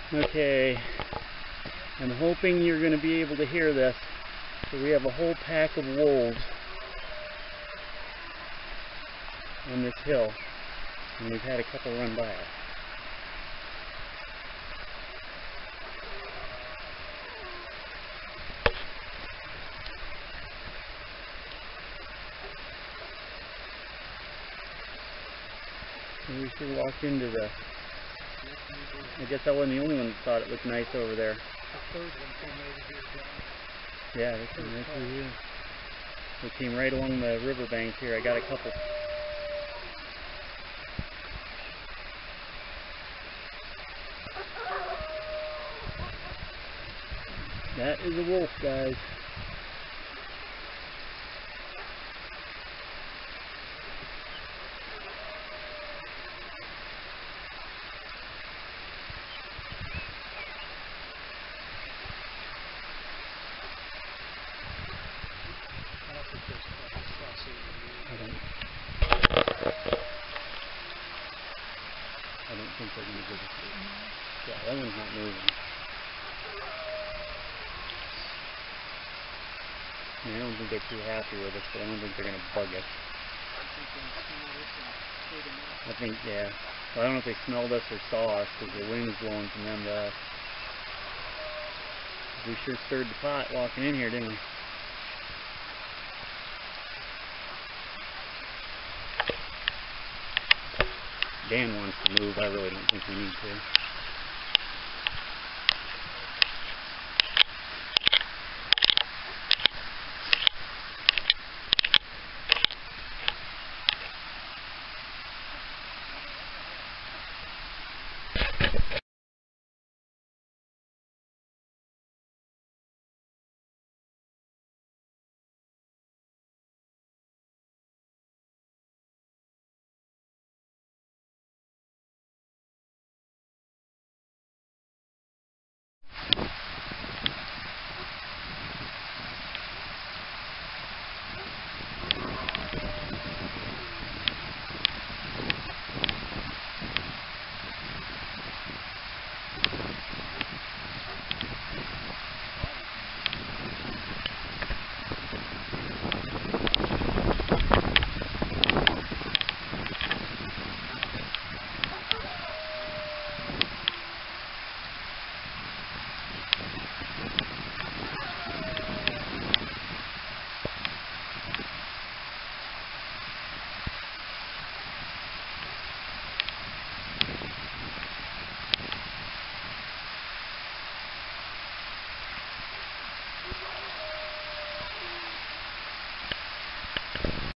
Okay, I'm hoping you're going to be able to hear this. So we have a whole pack of wolves on this hill, and we've had a couple run by us. And we should walk into the... I guess I wasn't the only one that thought it looked nice over there. The third one came over here, John. Yeah, they came right through here. They came right along the riverbank here. I got a couple. That is a wolf, guys. I don't think they're going to give us it. Yeah, that one's not moving. I don't think they're too happy with us, but I don't think they're going to bug us. I think, yeah. Well, I don't know if they smelled us or saw us, because the wind is blowing from them to us. We sure stirred the pot walking in here, didn't we? Dan wants to move. I really don't think we need to.